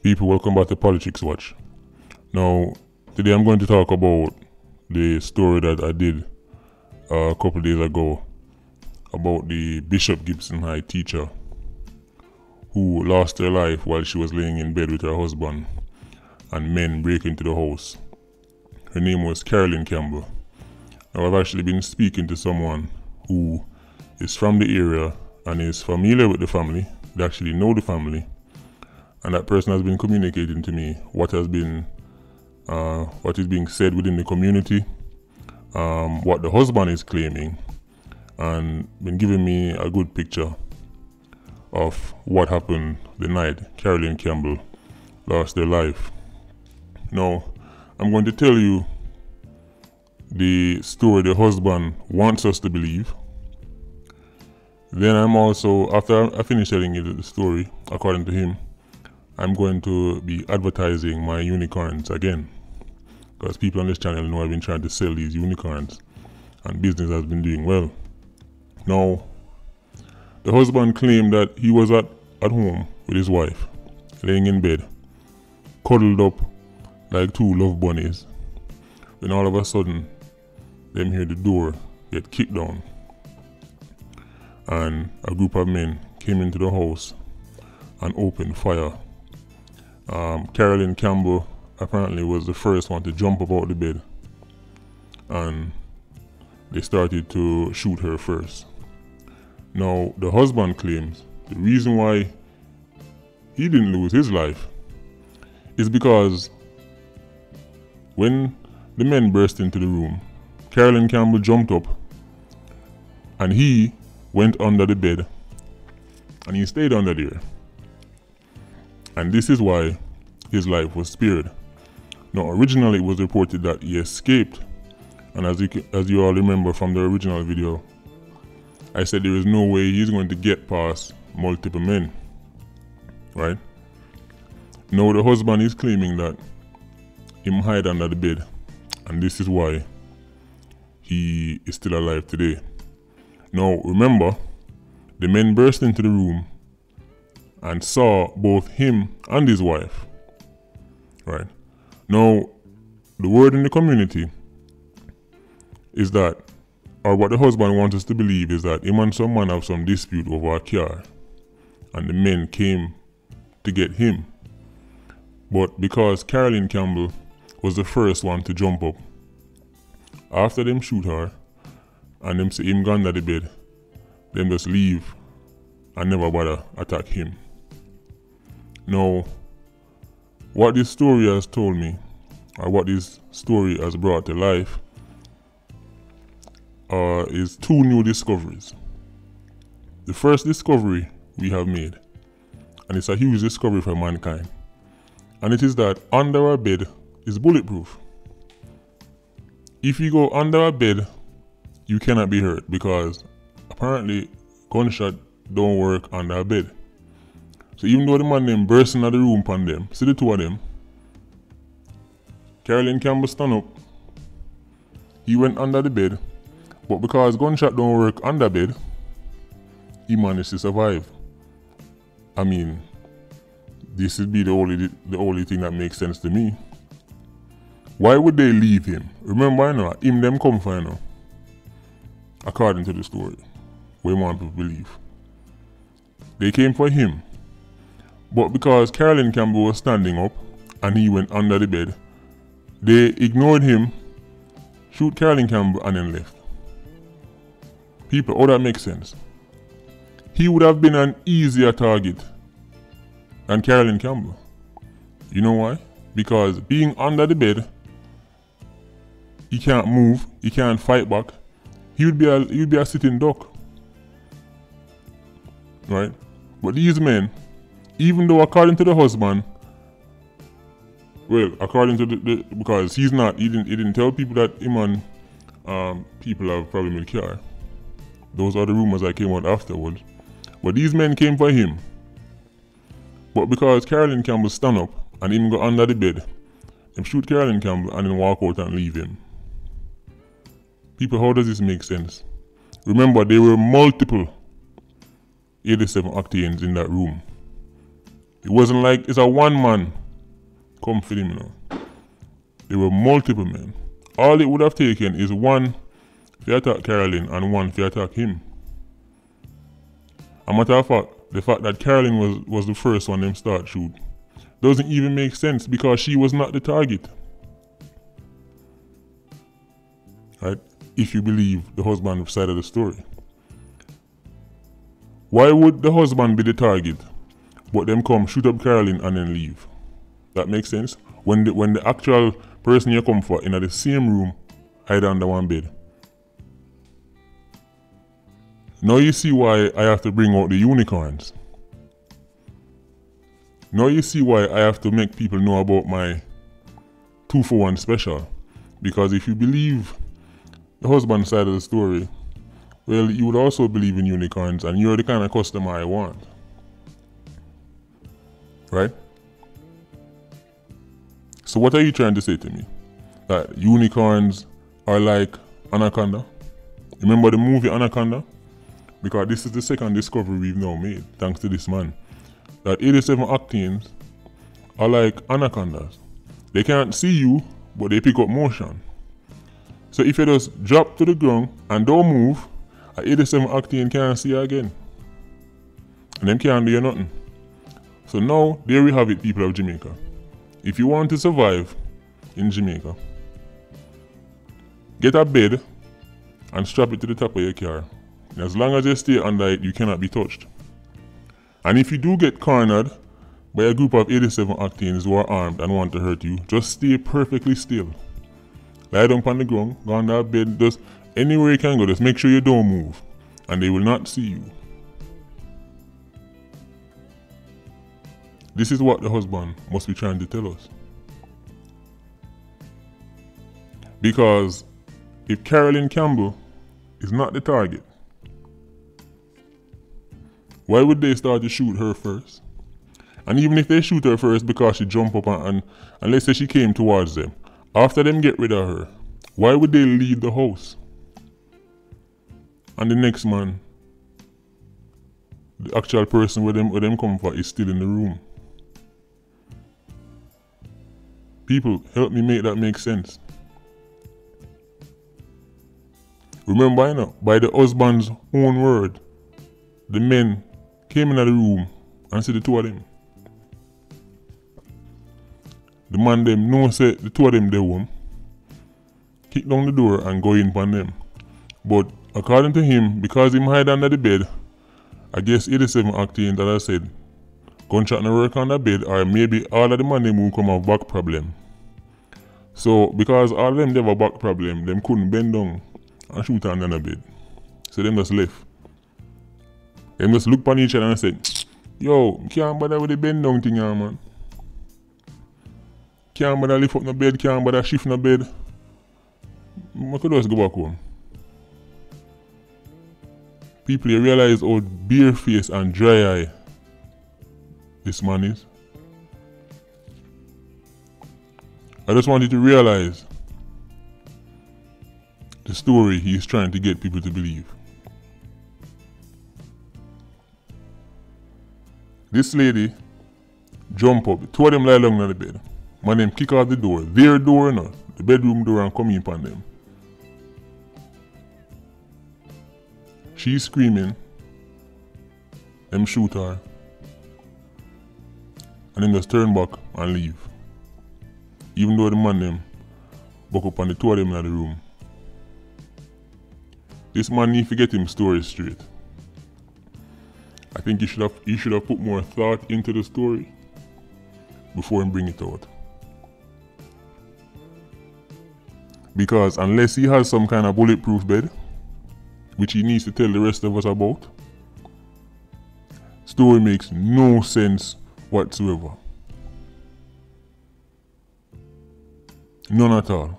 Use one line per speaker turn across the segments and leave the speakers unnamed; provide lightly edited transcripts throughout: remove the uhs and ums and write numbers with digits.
People, welcome back to Politics Watch. Now, today I'm going to talk about the story that I did a couple days ago about the Bishop Gibson High teacher who lost her life while she was laying in bed with her husband and men break into the house. Her name was Carolyn Campbell. Now, I've actually been speaking to someone who is from the area and is familiar with the family. They actually know the family. And that person has been communicating to me what is being said within the community, what the husband is claiming, and been giving me a good picture of what happened the night Carolyn Campbell lost her life. Now, I'm going to tell you the story the husband wants us to believe. Then I'm also, after I finish telling you the story, according to him, I'm going to be advertising my unicorns again, because people on this channel know I've been trying to sell these unicorns and business has been doing well. Now, the husband claimed that he was at home with his wife, laying in bed, cuddled up like two love bunnies. Then all of a sudden, them hear the door get kicked down and a group of men came into the house and opened fire. Carolyn Campbell apparently was the first one to jump up out the bed, and they started to shoot her first. Now, the husband claims the reason why he didn't lose his life is because when the men burst into the room, Carolyn Campbell jumped up and he went under the bed and he stayed under there. And this is why his life was spared. Now, originally it was reported that he escaped, and as you all remember from the original video, I said there is no way he's going to get past multiple men, right? Now the husband is claiming that him hide under the bed, and this is why he is still alive today. Now remember, the men burst into the room and saw both him and his wife, right? Now, the word in the community is that, or what the husband wants us to believe is that him and some man have some dispute over a car, and the men came to get him. But because Carolyn Campbell was the first one to jump up, after them shoot her, and them say him gone under the bed, them just leave and never bother attack him. Now, what this story has told me, or what this story has brought to life, is two new discoveries. The first discovery we have made, and it's a huge discovery for mankind, and it is that under our bed is bulletproof. If you go under a bed, you cannot be hurt, because apparently gunshot don't work under a bed. So even though the man them burst into the room upon them, see the two of them, Carolyn Campbell stand up, he went under the bed, but because gunshot don't work under bed, he managed to survive. I mean, this would be the only thing that makes sense to me. Why would they leave him? Remember, I know, him them come for, you know, according to the story, we want people believe. They came for him. But because Carolyn Campbell was standing up and he went under the bed, they ignored him, shoot Carolyn Campbell, and then left. People, oh, that makes sense. He would have been an easier target than Carolyn Campbell. You know why? Because being under the bed, he can't move, he can't fight back. He would be a sitting duck, right? But these men, even though according to the husband, well, according to because he didn't tell people that him and people have problem with car. Those are the rumors that came out afterwards. But these men came for him. But because Carolyn Campbell stand up and even go under the bed, them shoot Carolyn Campbell and then walk out and leave him. People, how does this make sense? Remember, there were multiple 87 Octanes in that room. It wasn't like it's a one man come for him, you know. There were multiple men. All it would have taken is one to attack Carolyn and one to attack him. A matter of fact, the fact that Carolyn was the first one them start shoot doesn't even make sense because she was not the target. Right? If you believe the husband's side of the story. Why would the husband be the target, but them come shoot up Carolyn and then leave? That makes sense? When the actual person you come for in the same room, hide under one bed. Now you see why I have to bring out the unicorns. Now you see why I have to make people know about my 2-for-1 special. Because if you believe the husband side of the story, well, you would also believe in unicorns and you're the kind of customer I want. Right? So what are you trying to say to me? That unicorns are like Anaconda? Remember the movie Anaconda? Because this is the second discovery we've now made, thanks to this man. That 87 octanes are like anacondas. They can't see you, but they pick up motion. So if you just drop to the ground and don't move, an 87 octane can't see you again. And them can't do you nothing. So now, there we have it, people of Jamaica. If you want to survive in Jamaica, get a bed and strap it to the top of your car. As long as you stay under it, you cannot be touched. And if you do get cornered by a group of 87 octanes who are armed and want to hurt you, just stay perfectly still. Lie down on the ground, go under a bed, just anywhere you can go, just make sure you don't move. And they will not see you. This is what the husband must be trying to tell us. Because if Carolyn Campbell is not the target, why would they start to shoot her first? And even if they shoot her first because she jumped up and let's say she came towards them, after them get rid of her, why would they leave the house? And the next man, the actual person where them come for, is still in the room. People, help me make that make sense. Remember, you know, by the husband's own word, the men came into the room and said the two of them. The man them know say the two of them they home, kick down the door and go in upon them. But according to him, because him hide under the bed, I guess 87 octane that I said, gunshot no work on the bed, or maybe all of the man them will come have back problem. So because all of them they have a back problem, them couldn't bend down and shoot under the bed. So them just left. Them just look upon each other and said, yo, can't bother with the bend down thing, man. Can't bother lift up no bed, can't bother shift no bed. I could just go back home. People, you realize how bare-faced and dry-eye this man is? I just want you to realize the story he's trying to get people to believe. This lady jump up, two of them lie down on the bed. Man them kick out the door, their door no, the bedroom door, and come in upon them. She's screaming, them shoot her, and then just turn back and leave. Even though the man them buck up on the two of them in the room. This man need to get him story straight. I think he should have put more thought into the story before he bring it out. Because unless he has some kind of bulletproof bed, which he needs to tell the rest of us about, story makes no sense whatsoever. None at all.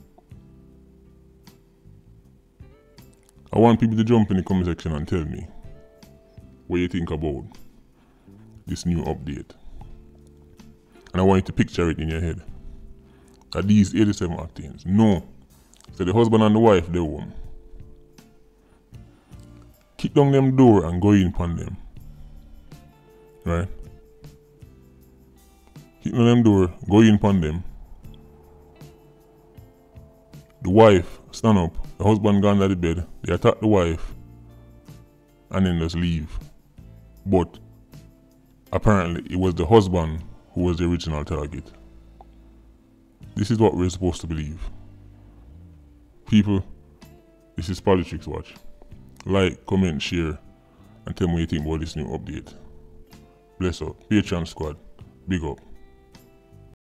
I want people to jump in the comment section and tell me what you think about this new update. And I want you to picture it in your head. Are these 87 octanes? No. So the husband and the wife, they home. Kick down them door and go in upon them. Right? Kick on them door, go in upon them. The wife stand up, the husband gone to the bed, they attack the wife and then just leave. But apparently it was the husband who was the original target. This is what we're supposed to believe. People, this is Politics Watch. Like, comment, share, and tell me what you think about this new update. Bless up. Patreon squad. Big up.